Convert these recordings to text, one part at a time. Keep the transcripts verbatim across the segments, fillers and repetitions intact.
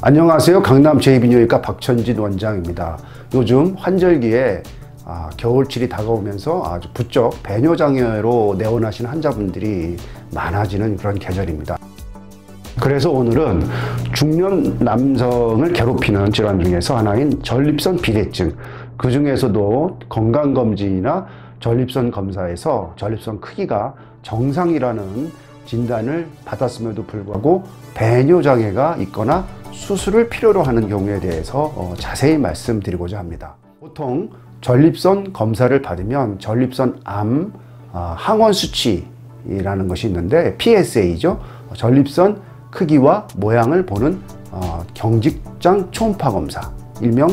안녕하세요. 강남 제이비뇨기과 박천진 원장입니다. 요즘 환절기에 아, 겨울철이 다가오면서 아주 부쩍 배뇨장애로 내원하신 환자분들이 많아지는 그런 계절입니다. 그래서 오늘은 중년 남성을 괴롭히는 질환 중에서 하나인 전립선 비대증, 그 중에서도 건강검진이나 전립선 검사에서 전립선 크기가 정상이라는 진단을 받았음에도 불구하고 배뇨장애가 있거나 수술을 필요로 하는 경우에 대해서 어, 자세히 말씀드리고자 합니다. 보통 전립선 검사를 받으면 전립선 암 어, 항원 수치라는 것이 있는데 피에스에이죠. 전립선 크기와 모양을 보는 어, 경직장 초음파 검사, 일명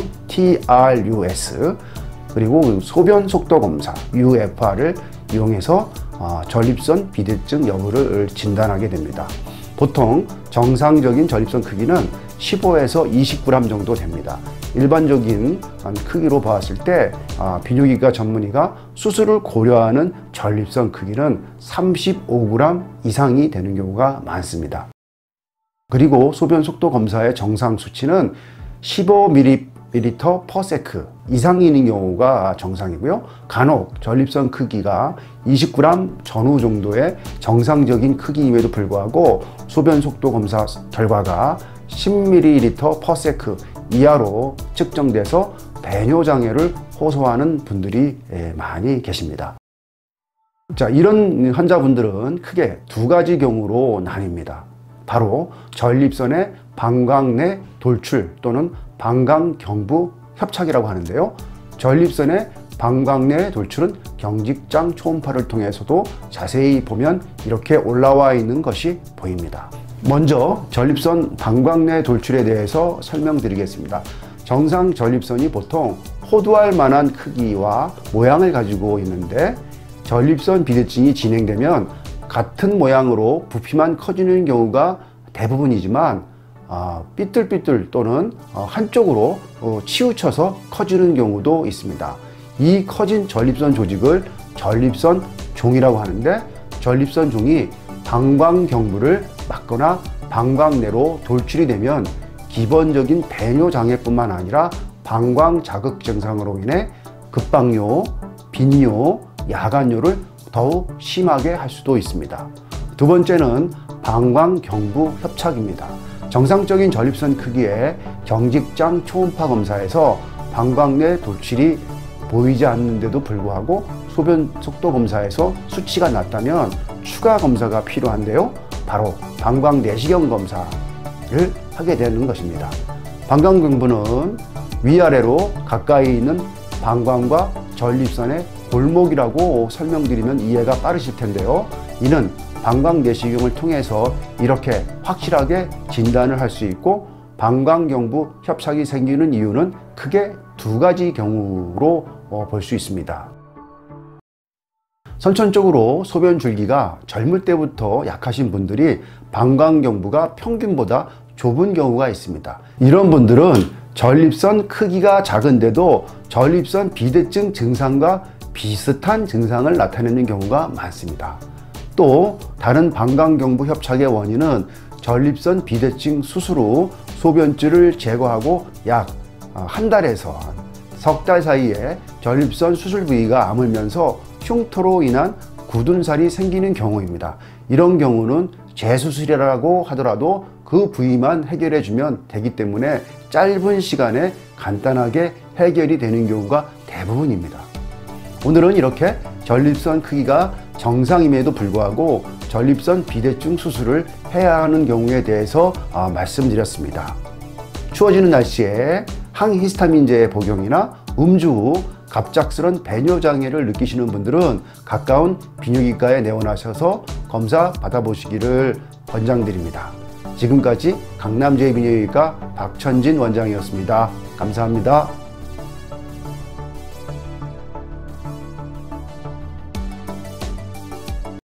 티알유에스, 그리고 소변 속도 검사 유에프알을 이용해서 어, 전립선 비대증 여부를 진단하게 됩니다. 보통 정상적인 전립선 크기는 십오에서 이십 그램 정도 됩니다. 일반적인 크기로 봤을 때 아, 비뇨기과 전문의가 수술을 고려하는 전립선 크기는 삼십오 그램 이상이 되는 경우가 많습니다. 그리고 소변 속도 검사의 정상 수치는 십오 밀리리터 퍼 세컨드 이상인 경우가 정상이고요. 간혹 전립선 크기가 이십 그램 전후 정도의 정상적인 크기임에도 불구하고 소변 속도 검사 결과가 십 밀리리터 퍼 세컨드 이하로 측정돼서 배뇨장애를 호소하는 분들이 많이 계십니다. 자, 이런 환자분들은 크게 두 가지 경우로 나뉩니다. 바로 전립선의 방광내 돌출 또는 방광경부 협착이라고 하는데요. 전립선의 방광내 돌출은 경직장 초음파를 통해서도 자세히 보면 이렇게 올라와 있는 것이 보입니다. 먼저 전립선 방광내 돌출에 대해서 설명드리겠습니다. 정상 전립선이 보통 호두알 만한 크기와 모양을 가지고 있는데 전립선 비대증이 진행되면 같은 모양으로 부피만 커지는 경우가 대부분이지만 어, 삐뚤삐뚤 또는 어, 한쪽으로 어, 치우쳐서 커지는 경우도 있습니다. 이 커진 전립선 조직을 전립선 종이라고 하는데 전립선 종이 방광경부를 막거나 방광내로 돌출이 되면 기본적인 배뇨장애뿐만 아니라 방광 자극 증상으로 인해 급박뇨, 빈뇨, 야간뇨를 더욱 심하게 할 수도 있습니다. 두 번째는 방광경부 협착입니다. 정상적인 전립선 크기의 경직장 초음파 검사에서 방광내 돌출이 보이지 않는데도 불구하고 소변 속도 검사에서 수치가 낮다면 추가 검사가 필요한데요. 바로 방광 내시경 검사를 하게 되는 것입니다. 방광경부는 위아래로 가까이 있는 방광과 전립선의 골목이라고 설명드리면 이해가 빠르실 텐데요. 이는 방광 내시경을 통해서 이렇게 확실하게 진단을 할 수 있고 방광경부 협착이 생기는 이유는 크게 두 가지 경우로 볼 수 있습니다. 선천적으로 소변 줄기가 젊을 때부터 약하신 분들이 방광경부가 평균보다 좁은 경우가 있습니다. 이런 분들은 전립선 크기가 작은데도 전립선 비대증 증상과 비슷한 증상을 나타내는 경우가 많습니다. 또 다른 방광경부 협착의 원인은 전립선 비대증 수술 후 소변줄을 제거하고 약 한 달에서 석 달 사이에 전립선 수술 부위가 아물면서 흉터로 인한 굳은 살이 생기는 경우입니다. 이런 경우는 재수술이라고 하더라도 그 부위만 해결해 주면 되기 때문에 짧은 시간에 간단하게 해결이 되는 경우가 대부분입니다. 오늘은 이렇게 전립선 크기가 정상임에도 불구하고 전립선 비대증 수술을 해야 하는 경우에 대해서 말씀드렸습니다. 추워지는 날씨에 항히스타민제의 복용이나 음주 후 갑작스런 배뇨장애를 느끼시는 분들은 가까운 비뇨기과에 내원하셔서 검사 받아보시기를 권장드립니다. 지금까지 강남 제이비뇨기과 박천진 원장이었습니다. 감사합니다.